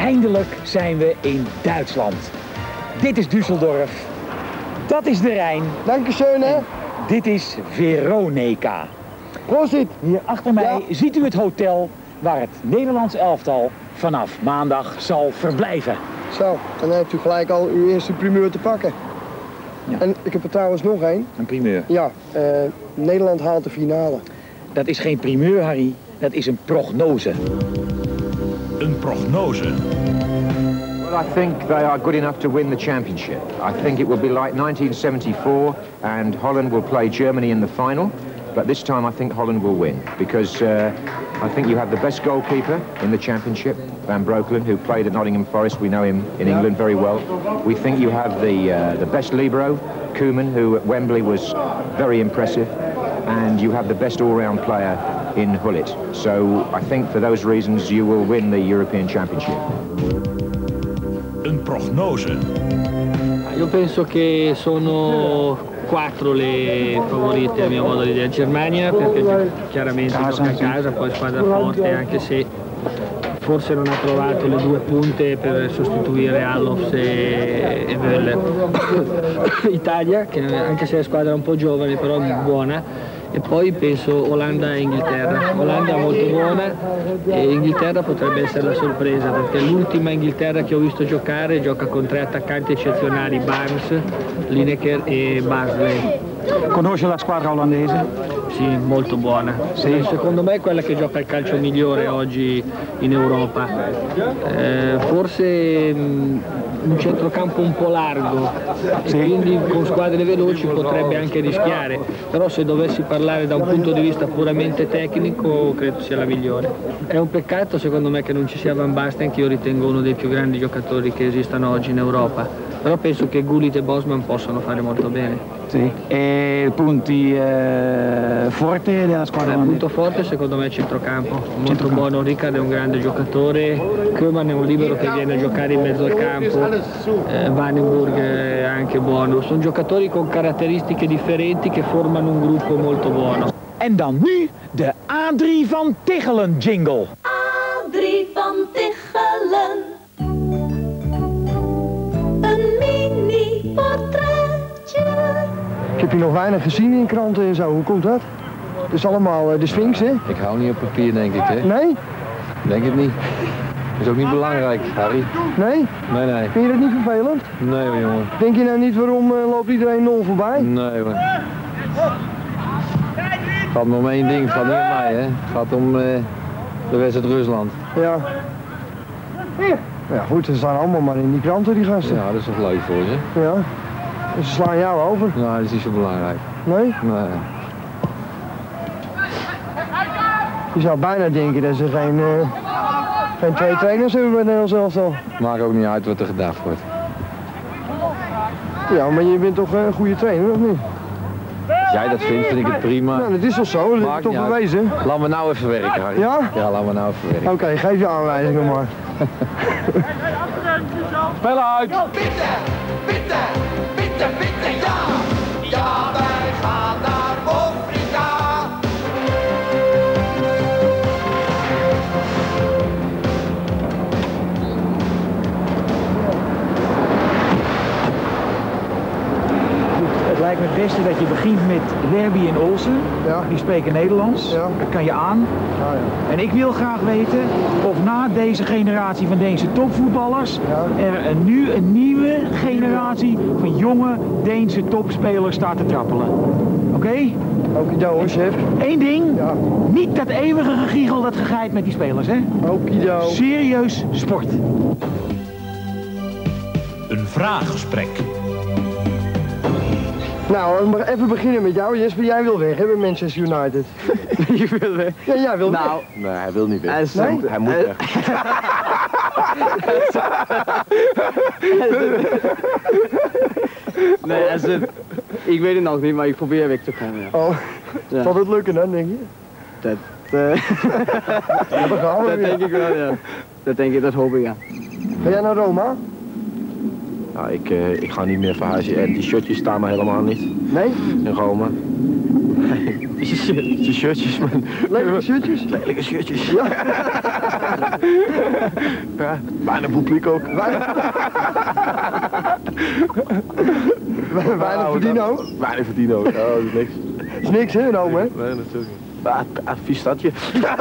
Eindelijk zijn we in Duitsland. Dit is Düsseldorf. Dat is de Rijn. Dankeschön, hè. Dit is Veronica. Prosit. Hier achter mij ziet u het hotel waar het Nederlands elftal vanaf maandag zal verblijven. Zo, dan hebt u gelijk al uw eerste primeur te pakken. Ja. En ik heb er trouwens nog één. Een primeur. Ja, Nederland haalt de finale. Dat is geen primeur, Harry. Dat is een prognose. Een prognose. Well, I think they are good enough to win the championship. I think it will be like 1974 and Holland will play Germany in the final. But this time I think Holland will win because I think you have the best goalkeeper in the championship, Van Breukelen, who played at Nottingham Forest. We know him in England very well. We think you have the best libero, Koeman, who at Wembley was very impressive. And you have the best all-round player in Gullit. So I think for those reasons you will win the European Championship. Een prognose. Io penso che sono 4 le favorite a mio modo di vedere. Germania perché chiaramente gioca a casa, poi squadra forte, anche se forse non ha trovato le 2 punte per sostituire Alofs e Wöller. Italia, che anche se è squadra un po' giovane però buona. E poi penso Olanda e Inghilterra. Olanda è molto buona e Inghilterra potrebbe essere la sorpresa perché l'ultima Inghilterra che ho visto giocare gioca con 3 attaccanti eccezionali, Barnes, Lineker e Barnsley. Conosce la squadra olandese? Sì, molto buona. Sì. Secondo me è quella che gioca il calcio migliore oggi in Europa. Forse un centrocampo un po' largo e quindi con squadre veloci potrebbe anche rischiare, però se dovessi parlare da un punto di vista puramente tecnico credo sia la migliore. È un peccato secondo me che non ci sia Van Basten, che io ritengo uno dei più grandi giocatori che esistano oggi in Europa, però penso che Gullit e Bosman possano fare molto bene. Sì. E punti forti della squadra? Il punto forte secondo me è il centrocampo, molto buono. Ricard è un grande giocatore, Koeman è un libero che viene a giocare in mezzo al campo, Vandenburg è anche buono. Sono giocatori con caratteristiche differenti che formano un gruppo molto buono. En dan nu de Adrie van Tichelen jingle. Adrie van Tichelen. Een mini-portretje. Ik heb hier nog weinig gezien in kranten en zo. Hoe komt dat? Het is allemaal de Sphinx, hè? Ik hou niet op papier, denk ik, hè? Nee? Denk het niet. Is ook niet belangrijk, Harry. Nee? Nee. Vind je dat niet vervelend? Nee hoor, jongen. Denk je nou niet waarom loopt iedereen 0 voorbij? Nee hoor. Het gaat maar om één ding, het gaat niet om mij, hè. Het gaat om de wedstrijd Rusland. Ja. Ja goed, ze staan allemaal maar in die kranten, die gasten. Ja, dat is toch leuk voor ze? Ja. En ze slaan jou over. Nou, dat is niet zo belangrijk. Nee? Nee. Je zou bijna denken dat ze geen 2 trainers hebben bij Nederlands elftal. Maakt ook niet uit wat er gedacht wordt. Ja, maar je bent toch een goede trainer, of niet? Als jij dat vindt, vind ik het prima. Nou, dat is toch zo, dat heb ik toch bewezen. Laat me nou even werken, Harry. Ja? Ja, laat me nou even werken. Oké, geef je aanwijzingen maar. Spel uit! Bitte, bitte, bitte, bitte, ja! Ja, wij gaan naar Afrika! Het lijkt me het beste dat je begint met Werby en Olsen. Ja. Die spreken Nederlands. Ja. Dat kan je aan. Ja, ja. En ik wil graag weten of na deze generatie van Deense topvoetballers er nu een nieuwe generatie van jonge Deense topspelers staat te trappelen. Oké? Okido hoor, chef. Eén ding. Ja. Niet dat eeuwige gegiegel dat gegeit met die spelers, hè? Okido. Serieus sport. Een vraaggesprek. Nou, even beginnen met jou. Jesper, jij wil weg, hè, bij Manchester United. Je wil weg? Ja, jij wil weg. Nee, hij wil niet weg. Nee? Hij moet weg. Nee, ik weet het nog niet, maar ik probeer weg te gaan, ja. Oh, Ja. zal het lukken dan, denk je? Dat gaan we weer. denk ik wel, ja. Dat denk ik, dat hoop ik, ja. Ga jij naar Roma? Nou, ik ga niet meer verhuizen en die shirtjes staan me helemaal niet Nee? in Rome. Zijn shirtjes, man. Lelijke shirtjes? Lelijke shirtjes. Ja. Ja, bijna publiek ook. Weinig verdienen ook? Weinig verdienen ook. Oh, dat is niks. Dat is niks, hè, Rome? Nee, natuurlijk niet. Vies stadje.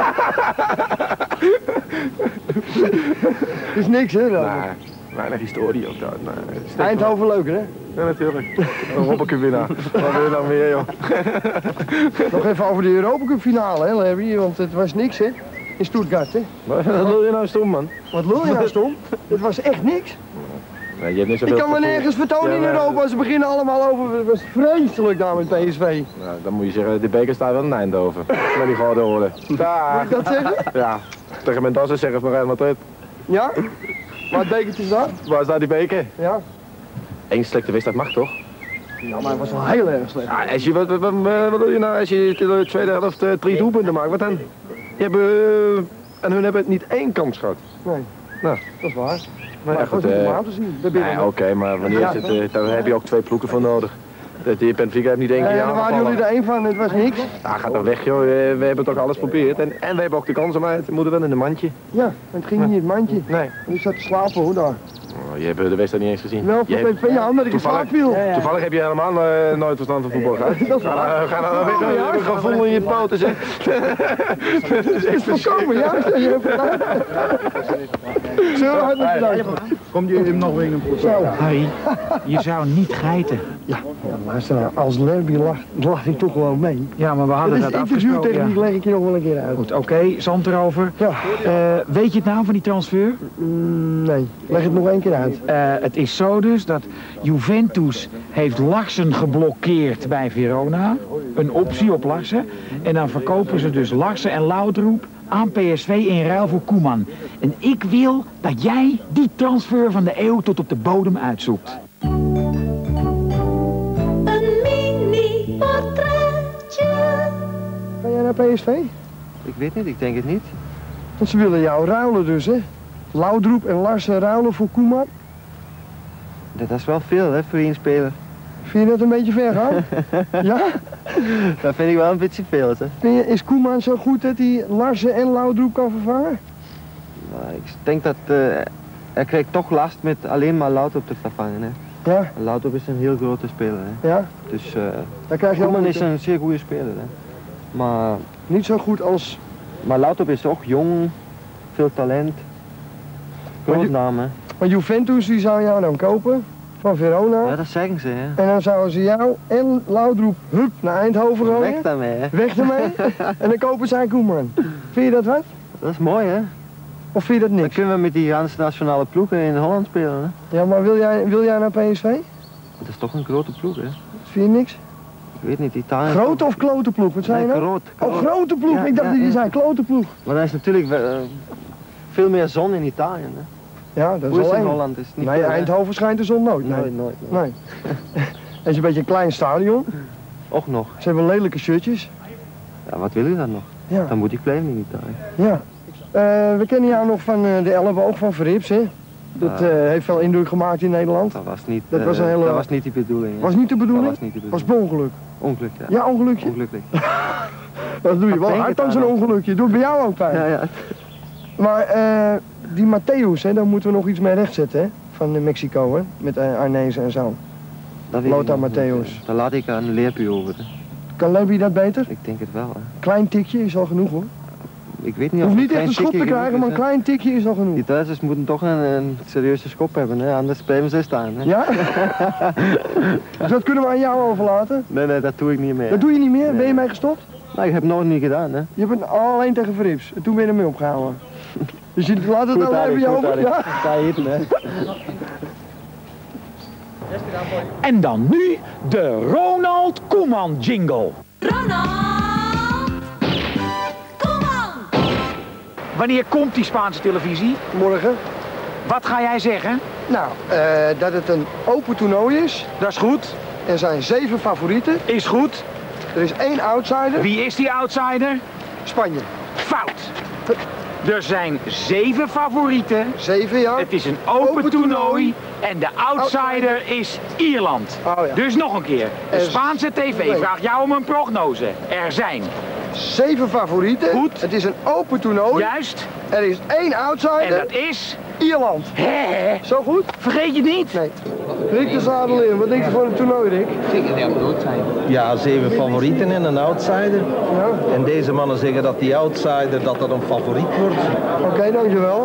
Dat is niks, hè, Rome? Nee, weinig historie ook daar. Nee, Eindhoven leuker, hè? Ja, natuurlijk. Een Robbeke-winnaar. Wat wil je dan meer, joh? Nog even over de Europa Cup finale, hè, Larry? Want het was niks, hè? In Stuttgart, hè? Wat lul je nou stom, man? Wat lul je nou stom? Het was echt niks. Nee, je hebt niet zoveel Ik kan me nergens vertonen in Europa. Ze beginnen allemaal over. Het was vreselijk daar met PSV. Nou, dan moet je zeggen, de beker staat wel in Eindhoven. Met die gouden horen. Moet ik dat zeggen? Ja, tegen mijn dassen zeggen van Real Madrid. Ja? Maar het bekertje is daar? Waar staat die beker? Ja. Eén slechte wedstrijd mag toch? Ja, maar het was wel heel erg slecht. Ja, als je, wat doe je nou als je de tweede helft 3 doelpunten maakt? Wat dan? Je hebt, en hun hebben niet één kans gehad. Nee. Nou, dat is waar. Maar ja, dat was niet om aan te zien. Nee, oké, maar wanneer is het, daar heb je ook 2 ploegen voor nodig. Die Benfica heeft niet één keer daar waren jullie er één van, het was niks. Ja, gaat dan weg joh, we hebben toch alles geprobeerd en we hebben ook de kans om uit. We moeten wel in een mandje. Ja, het ging niet in het mandje. Nee. En ik zat te slapen hoor daar. Oh, je hebt de wedstrijd niet eens gezien. Wel, van je omdat ik in slaap viel. Toevallig heb je helemaal nooit verstand van voetbal gehad. Dat is waar. We gaan dan weer een gevoel in je poten zeg. Dat is volkomen juist. Je hebt gedaan. Zo hartelijk bedankt. Komt je hem nog weer in een proces? Harry, je zou niet geiten. Ja, luister nou, als Lerby lacht, lach ik toch gewoon mee. Ja, maar we hadden dat afgesproken. Interviewtechniek leg ik je nog wel een keer uit. Goed, oké, zand erover. Ja. Weet je het nou van die transfer? Nee, leg het nog één keer uit. Het is zo dus dat Juventus heeft Larsen geblokkeerd bij Verona. Een optie op Larsen. En dan verkopen ze dus Larsen en Laudrup aan PSV in ruil voor Koeman. En ik wil dat jij die transfer van de eeuw tot op de bodem uitzoekt. Een mini-portretje. Ga jij naar PSV? Ik weet niet, ik denk het niet. Want ze willen jou ruilen dus, hè? Laudrup en Larsen ruilen voor Koeman. Dat is wel veel, hè, voor één speler. Vind je dat een beetje ver gaan? Ja? Dat vind ik wel een beetje veel, hè. Is Koeman zo goed dat hij Larsen en Laudrup kan vervangen? Nou, ik denk dat hij krijgt toch last met alleen maar Laudrup te vervangen, hè. Ja. Laudrup is een heel grote speler, hè. Ja? Dus Daar krijg je Koeman ook is een zeer goede speler, hè. Maar niet zo goed als... Maar Laudrup is ook jong, veel talent. Groot naam, hè. Maar Juventus die zou jou dan kopen van Verona. Ja, dat zeggen ze, hè. En dan zouden ze jou en Laudrup hup naar Eindhoven gooien. Weg daarmee, hè. Weg ermee. En dan kopen zij Koeman. Vind je dat wat? Dat is mooi, hè. Of vind je dat niks? Dan kunnen we met die ganse nationale ploegen in Holland spelen, hè. Ja, maar wil jij naar PSV? Dat is toch een grote ploeg, hè. Vind je niks? Ik weet niet, Italië... Grote of klote ploeg? Wat zei je nou? Groot. Oh, grote ploeg. Ja, ik dacht dat je zei klote ploeg. Maar er is natuurlijk veel meer zon in Italië, hè. Ja, dat is Hoe is wel in één. Holland? Is niet Nee, veel, hè? Eindhoven schijnt de zon nooit. Nooit. Nee. Het is een beetje een klein stadion. Ook nog. Ze hebben lelijke shirtjes. Ja, wat wil je dan nog? Ja. Dan moet ik blijven in Italië. Ja. We kennen jou nog van de elleboog van Verrips, hè? Dat heeft veel indruk gemaakt in Nederland. Dat was niet, dat was een hele... dat was niet de bedoeling. Hè? Was niet de bedoeling? Dat was niet de bedoeling. Was ongeluk. Ongeluk, ja. Ja, ongelukje? Ongelukkig. Dat doe je wel hard dan zo'n ongelukje. Doet bij jou ook pijn. Ja, ja. Maar die Matthäus, hè, daar moeten we nog iets mee rechtzetten, hè? Van Mexico, hè? Met Arnezen en zo. Lothar Matthäus. Daar laat ik aan een leerpuur over. Hè. Kan Leby dat beter? Ik denk het wel, hè. Klein tikje is al genoeg, hoor. Ik weet niet Je of hoeft niet het echt een schop te krijgen, maar een klein tikje is al genoeg. Die Duitsers moeten toch een serieuze schop hebben, hè? Anders blijven ze staan. Hè? Ja? Dus dat kunnen we aan jou overlaten? Nee, dat doe ik niet meer. Dat doe je niet meer? Nee. Ben je mee gestopt? Nou, ik heb het nooit niet gedaan, hè. Je hebt het alleen tegen Verrips. En toen ben je ermee opgehouden. Dus je laat het Goed, dan even over? Ja? Ga eten, hè. En dan nu de Ronald Koeman jingle. Ronald Koeman. Wanneer komt die Spaanse televisie? Morgen. Wat ga jij zeggen? Nou, dat het een open toernooi is. Dat is goed. Er zijn 7 favorieten. Is goed. Er is 1 outsider. Wie is die outsider? Spanje. Fout. Er zijn 7 favorieten. 7, ja. Het is een open toernooi. En de outsider is Ierland. Oh, ja. Dus nog een keer. De Spaanse TV vraagt jou om een prognose. Er zijn 7 favorieten. Goed. Het is een open toernooi. Juist. Er is 1 outsider. En dat is Ierland. Hè? Zo goed? Vergeet je het niet? Nee. Rick de Zadel in. Wat denk je van het toernooi, Rick? Ja, 7 favorieten en een outsider. Ja. En deze mannen zeggen dat die outsider dat een favoriet wordt. Oké, dankjewel.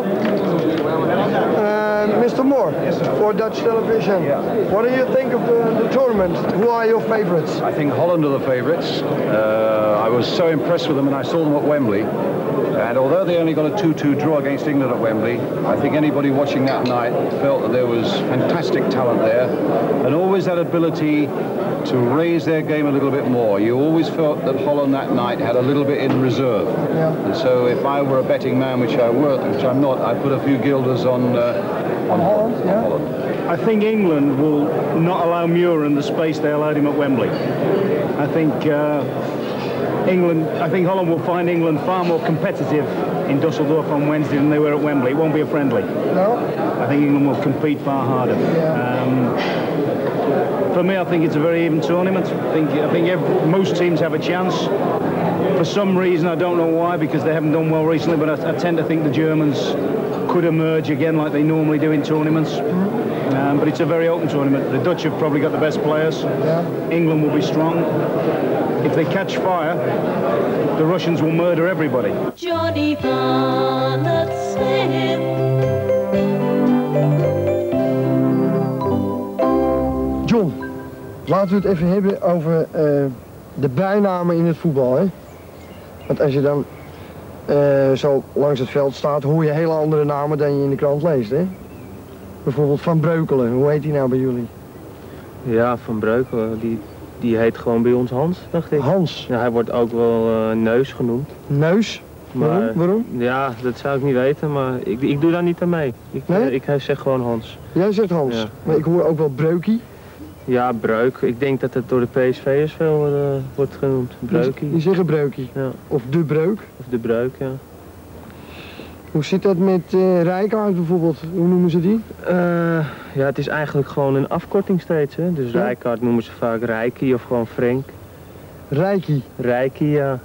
Mr. Moore, for Dutch television. What do you think of the tournament? Who are your favorites? I think Holland are the favourites. I was so impressed with them and I saw them at Wembley. And although they only got a 2-2 draw against England at Wembley, I think anybody watching that night felt that there was fantastic talent there and always that ability to raise their game a little bit more. You always felt that Holland that night had a little bit in reserve. Yeah. And so if I were a betting man, which I'm not, I'd put a few guilders on Holland. Yeah. Holland. I think England will not allow Muren the space they allowed him at Wembley. I think Holland will find England far more competitive in Dusseldorf on Wednesday than they were at Wembley. It won't be a friendly. No? I think England will compete far harder. Yeah. For me, I think it's a very even tournament. I think most teams have a chance. For some reason, I don't know why, because they haven't done well recently, but I tend to think the Germans could emerge again like they normally do in tournaments. But it's a very open tournament. The Dutch have probably got the best players. Yeah. England will be strong. If they catch fire, the Russians will murder everybody. Johnny van het Schip. John, laten we het even hebben over de bijnamen in het voetbal. Hè? Want als je dan zo langs het veld staat, hoor je hele andere namen dan je in de krant leest. Hè? Bijvoorbeeld Van Breukelen, hoe heet die nou bij jullie? Ja, Van Breukelen, die heet gewoon bij ons Hans, dacht ik. Hans? Ja, hij wordt ook wel Neus genoemd. Neus? Maar, Waarom? Ja, dat zou ik niet weten, maar ik doe daar niet aan mee. Ik zeg gewoon Hans. Jij zegt Hans, ja. Maar ik hoor ook wel Breukie. Ja, Breuk. Ik denk dat het door de PSV'ers veel wordt genoemd. Breukie. Die zeggen Breukie. Ja. Of De Breuk. Of De Breuk, ja. Hoe zit dat met Rijkaard bijvoorbeeld? Hoe noemen ze die? Ja, het is eigenlijk gewoon een afkorting steeds, hè. Dus ja? Rijkaard noemen ze vaak Rijkie of gewoon Frank. Rijkie? Rijkie, ja.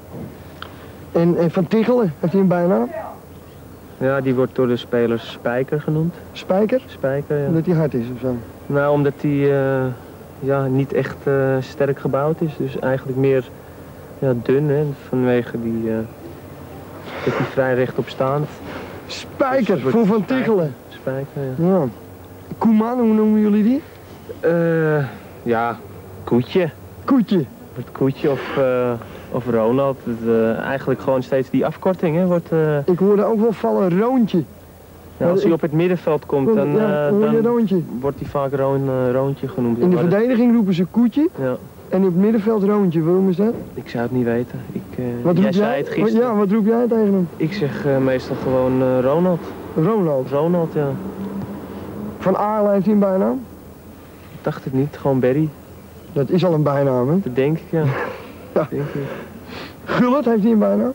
En Van Tichelen, heeft hij een bijnaam? Ja, die wordt door de spelers Spijker genoemd. Spijker? Spijker, ja. Omdat hij hard is of zo? Nou, omdat hij niet echt sterk gebouwd is. Dus eigenlijk meer dun, hè. Vanwege dat hij vrij rechtop staand. Spijker, dus voor Van Tichelen. Spijker, ja. Ja. Koeman, hoe noemen jullie die? Ja, Koetje. Koetje? Het Koetje of Ronald. Eigenlijk gewoon steeds die afkorting, hè. Ik hoorde ook wel vallen Roontje. Ja, als hij op het middenveld komt, dan wordt hij vaak Roontje genoemd. In de verdediging roepen ze Koetje. Ja. En op het middenveld Roontje, waarom is dat? Ik zou het niet weten. Jij zei het gisteren. Ja, wat roep jij tegen hem? Ik zeg meestal gewoon Ronald. Ronald? Ronald, ja. Van Aarle heeft hij een bijnaam? Ik dacht het niet, gewoon Berry. Dat is al een bijnaam, hè? Dat denk ik, ja. Ja. Denk ik. Gullit heeft hij een bijnaam?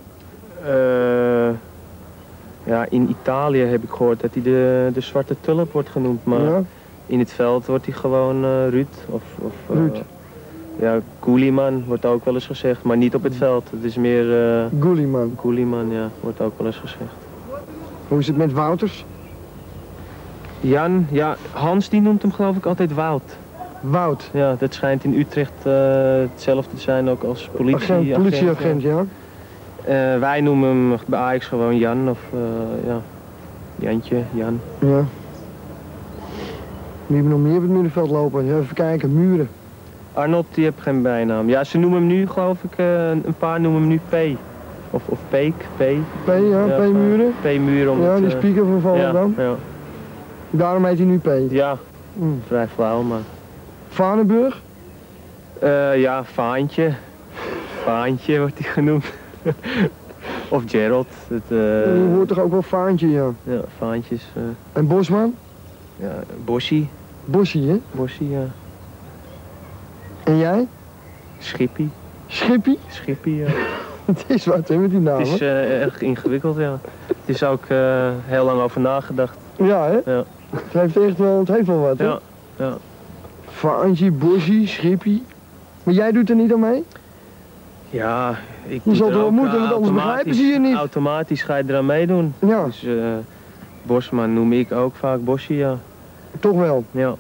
Ja, in Italië heb ik gehoord dat hij de zwarte tulp wordt genoemd, maar in het veld wordt hij gewoon Ruud. Ruud. Ja, Koeliman wordt ook wel eens gezegd, maar niet op het veld. Het is meer... Koeliman. Koeliman, ja, wordt ook wel eens gezegd. Hoe is het met Wouters? Jan, ja, Hans die noemt hem geloof ik altijd Wout. Wout? Ja, dat schijnt in Utrecht hetzelfde te zijn ook als politieagent, ja. Wij noemen hem bij Ajax gewoon Jan of Jantje, Jan. Ja. Wie hebben nog meer op het middenveld lopen? Ja, even kijken, Muren. Arnold die heeft geen bijnaam. Ja, ze noemen hem nu geloof ik, een paar noemen hem nu P. Of Peek, P. P, ja, P Muren. P Muren. Ja, die speaker van Volendam. Ja. Daarom heet hij nu P. Ja, vrij flauw, maar... Vanenburg? Ja, Vaantje. Vaantje wordt hij genoemd. Of Gerald. Je hoort toch ook wel Vaantje, ja? Ja, Vaantjes. En Bosman? Ja, Bossie. Bossie, hè? Bossie, ja. En jij? Schippie. Schippie? Schippie, ja. Het is wat, hè, met die namen. Het is erg ingewikkeld, ja. Het is ook heel lang over nagedacht. Ja, hè? Ja. Het heeft wel wat, hè? Ja, ja. Vaantje, Bossie, Schippie. Maar jij doet er niet aan mee? Ja, ik je zal het wel moeten, want anders begrijpen ze je niet. Automatisch ga je eraan meedoen. Ja. Dus Bosman noem ik ook vaak Bossie, ja. Toch wel? Ja.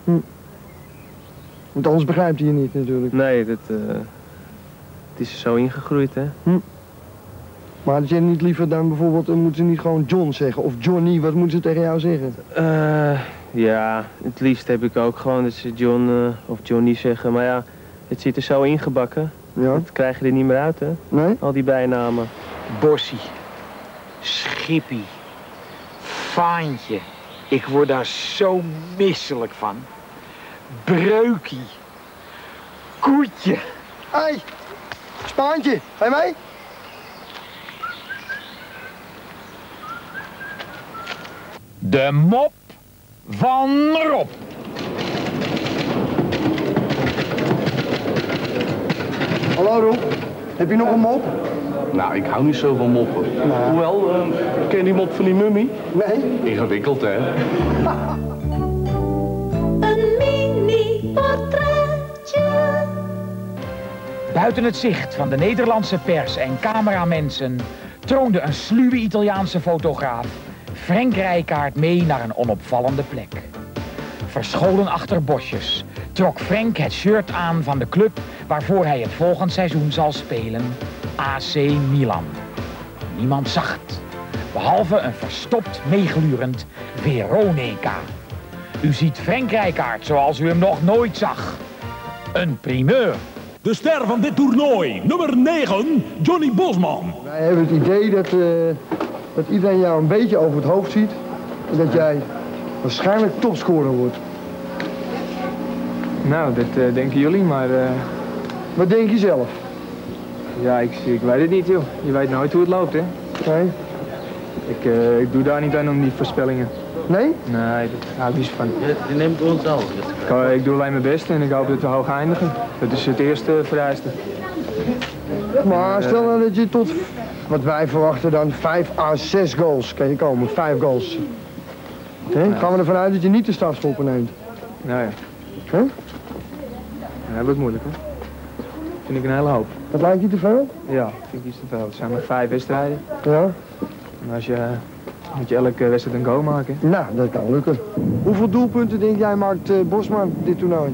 Want anders begrijpt hij je niet natuurlijk. Nee, het is er zo ingegroeid, hè. Maar had je niet liever dan bijvoorbeeld, moeten ze niet gewoon John zeggen? Of Johnny, wat moeten ze tegen jou zeggen? Ja, het liefst heb ik ook gewoon dat ze John of Johnny zeggen. Maar ja, het zit er zo ingebakken. Ja. Dat krijg je er niet meer uit, hè? Nee? Al die bijnamen. Bossie, Schippie, Vaantje. Ik word daar zo misselijk van. Breukie, Koetje. Hé, Spaantje, ga je mee? De mop van Rob. Hallo Rob, heb je nog een mop? Nou, ik hou niet zo van moppen. Hoewel, ken je die mop van die mummie? Nee. Ingewikkeld, hè? Een mini-portretje. Buiten het zicht van de Nederlandse pers en cameramensen troonde een sluwe Italiaanse fotograaf Frank Rijkaard mee naar een onopvallende plek. Verscholen achter bosjes trok Frank het shirt aan van de club waarvoor hij het volgend seizoen zal spelen, AC Milan. Niemand zag het, behalve een verstopt meeglurend Veronica. U ziet Frank Rijkaard zoals u hem nog nooit zag. Een primeur. De ster van dit toernooi, nummer 9, Johnny Bosman. Wij hebben het idee dat iedereen jou een beetje over het hoofd ziet. En dat jij waarschijnlijk topscorer wordt. Nou, dat denken jullie, maar... Wat denk je zelf? Ja, ik weet het niet, joh. Je weet nooit hoe het loopt, hè? Nee? Ik doe daar niet aan om die voorspellingen. Nee? Nee, dat hou ik niet zo van. Je neemt ons al. Ik doe alleen mijn best en ik hoop dat we hoog eindigen. Dat is het eerste vereiste. Maar stel nou dat je tot, wat wij verwachten dan, 5 à 6 goals kan je komen. 5 goals. Ja. Gaan we ervan uit dat je niet de strafschoppen neemt? Nee. Huh? Ja, dat wordt moeilijk, hè? Vind ik een hele hoop. Dat lijkt je te veel? Ja, vind ik iets te veel. Het zijn maar 5 wedstrijden. Ja. En als je... moet je elke wedstrijd een goal maken. Nou, dat kan lukken. Hoeveel doelpunten denk jij maakt Bosman dit toernooi?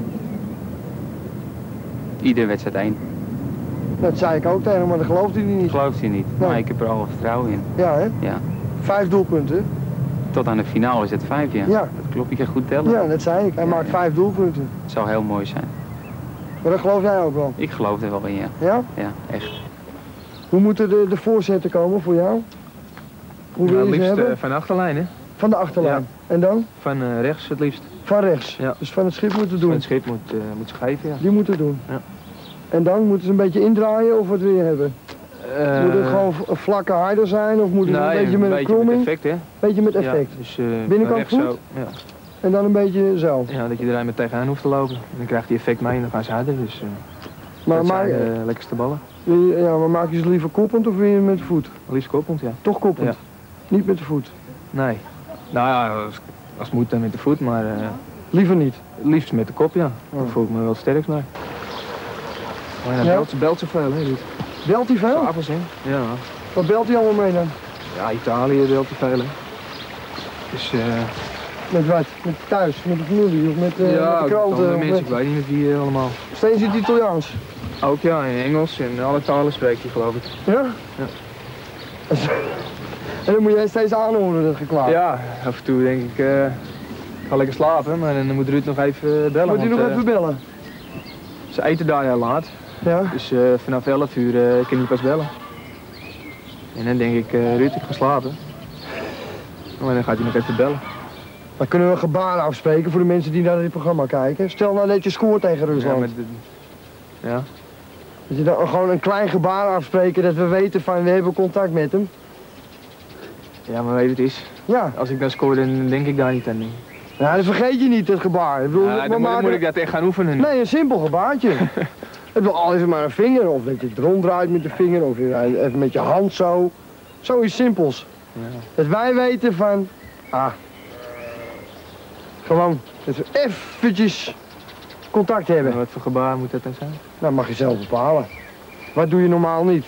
Iedere wedstrijd 1. Dat zei ik ook tegen hem, maar dat gelooft hij niet. Gelooft hij niet, Nee. maar ik heb er al vertrouwen in. Ja, hè? Ja. 5 doelpunten. Tot aan de finale is het 5, ja. Ja. Dat klopt, ik kan goed tellen. Ja, dat zei ik. Hij maakt 5 doelpunten. Het zou heel mooi zijn. Maar dat geloof jij ook wel? Ik geloof er wel in, ja. Ja? Ja, echt. Hoe moeten de voorzetten komen voor jou? Hoe wil je ze liefst hebben? van de achterlijn, hè? Van de achterlijn. Ja. En dan? Van rechts het liefst. Van rechts. Ja. Dus van het schip moeten doen. Van het schip moet ze geven, ja. Die moeten doen. Ja. En dan moeten ze een beetje indraaien of wat wil je hebben? Moet het gewoon een vlakke harder zijn of moet het een beetje met een kromming? Met effect, hè? Beetje met effect. Ja, dus, binnenkant rechts goed? zo, ja. En dan een beetje zo. Ja, dat je er met tegenaan hoeft te lopen. En dan krijgt hij effect mee en dan gaan ze harder. Dus maar dat zijn de lekkerste ballen. Ja, maar maak je ze liever koppend of wil je met de voet? Liefst koppend, ja. Toch koppend? Ja. Niet met de voet? Nee. Nou ja, als het moet dan met de voet, maar... liever niet? Liefst met de kop, ja. Oh. Daar voel ik me wel sterk mee. Maar ja, Ja? belt zoveel, hè, dit. Belt hij veel? Appels, hè? Ja. Wat belt hij allemaal mee dan? Ja, Italië belt te veel, hè. Dus, Met wat? Met thuis, met de familie of met, ja, met de andere kranten? mensen, ik weet niet met wie allemaal. Steeds in het Italiaans? Ook ja, in Engels en alle talen spreekt hij, geloof ik. Ja? Ja. En dan moet jij steeds aanhoren, dat geklaag? Ja, af en toe denk ik, ga lekker slapen, maar dan moet Ruud nog even bellen. Moet hij nog even bellen? Ze eten daar heel laat. Ja? Dus vanaf 11 uur kan hij pas bellen. En dan denk ik, Ruud, ik ga slapen. Maar dan gaat hij nog even bellen. Dan kunnen we een gebaar afspreken voor de mensen die naar dit programma kijken. Stel nou dat je scoort tegen Rusland. Ja. Dat je dan gewoon een klein gebaar afspreken dat we weten van we hebben contact met hem. Ja, maar weet je wat het is? Ja. Als ik dan scoor, dan denk ik daar niet aan. Ja, dan vergeet je niet het gebaar. Ik bedoel, Ja, dan moet ik dat echt gaan oefenen. Nee, een simpel gebaartje. Het wil al even maar een vinger, of dat je het ronddraait met de vinger, of even met je hand zo. Zoiets simpels. Ja. Dat wij weten van, gewoon dat we eventjes contact hebben. En wat voor gebaar moet dat dan zijn? Nou, mag je zelf bepalen. Wat doe je normaal niet?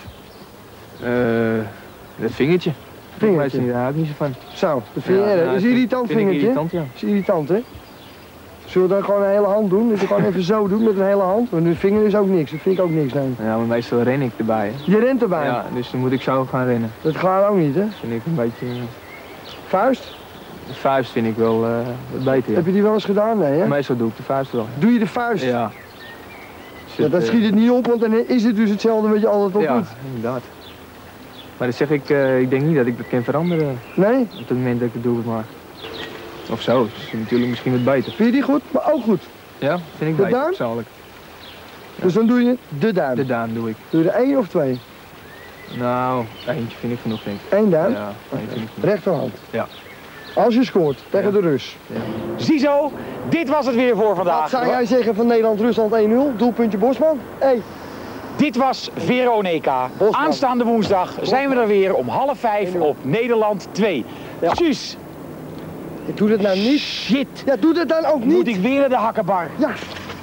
Dat vingertje. Vingertje? Daar hou ik niet zo van. Zo, dat vind je erg. Dat is een irritant vingertje. Irritant, ja. Dat is irritant, hè? Zullen we dan gewoon een hele hand doen? Dat je gewoon even zo doet met een hele hand? Want een vinger is ook niks, dat vind ik ook niks, nee. Ja, maar meestal ren ik erbij. Hè. Je rent erbij? Ja, dus dan moet ik zo gaan rennen. Dat gaat ook niet, hè? Dat vind ik een beetje... Vuist? De vuist vind ik wel wat beter, ja. Heb je die wel eens gedaan? Nee, hè? Meestal doe ik de vuist wel. Doe je de vuist? Ja. Ja, dat schiet het niet op, want dan is het dus hetzelfde wat je altijd al doet. Ja, inderdaad. Maar dan zeg ik denk niet dat ik dat kan veranderen. Nee? Op het moment dat ik het doe, maar... Of zo, dat is natuurlijk misschien wat beter. Vind je die goed, maar ook goed? Ja, vind ik de beter, duim? persoonlijk. Ja. Dus dan doe je de duim? De duim doe ik. Doe je er 1 of 2? Nou, eentje vind ik genoeg, denk ik. 1 duim? Ja, eentje vind ik genoeg. Rechterhand? Ja. Als je scoort tegen de Rus. Ja. Ziezo, dit was het weer voor vandaag. Wat zou jij zeggen van Nederland-Rusland 1-0? Doelpuntje Bosman? Hey. Dit was Veronica. Aanstaande woensdag zijn we er weer om 4:30 op Nederland 2. Ja. Tjus. Ik doe dit nou niet. Shit. Ja, doe dit dan ook niet. Moet ik weer naar de hakkenbar? Ja.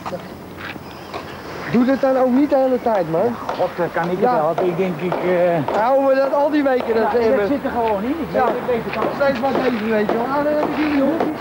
Doe dit dan ook niet de hele tijd, man. God, kan ik het wel. Ik denk houden we dat al die weken? Dat zit er gewoon in. Ik weet het al. Steeds wat even, weet je wel. Ah, dat heb ik hier, joh.